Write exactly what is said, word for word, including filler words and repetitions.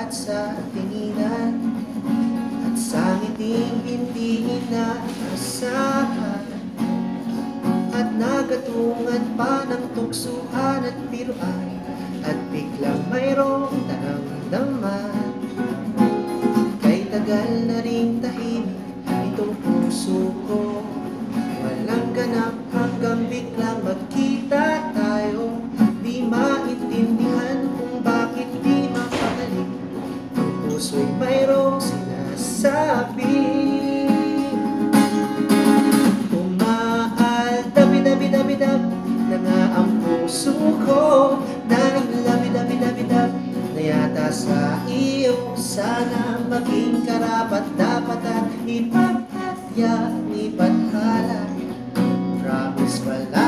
at sa tinginan, at sa ngiting hindi inaasahan, at nagatungan pa ng tuksuhan at biruan, at biglang mayroong naramdaman. Kay tagal na ring tahimik itong puso ko, walang ganap hanggang biglang magkita tayo. Di maintindihan kung bakit di mapagaling, ang puso'y mayroong sinasabi. Umaaldabidabidabidab na nga ang puso ko, dahil labidabidabidab na yata sa iyo. Sana maging karapat dapat at ipagtatya, ipaghala. Promise pala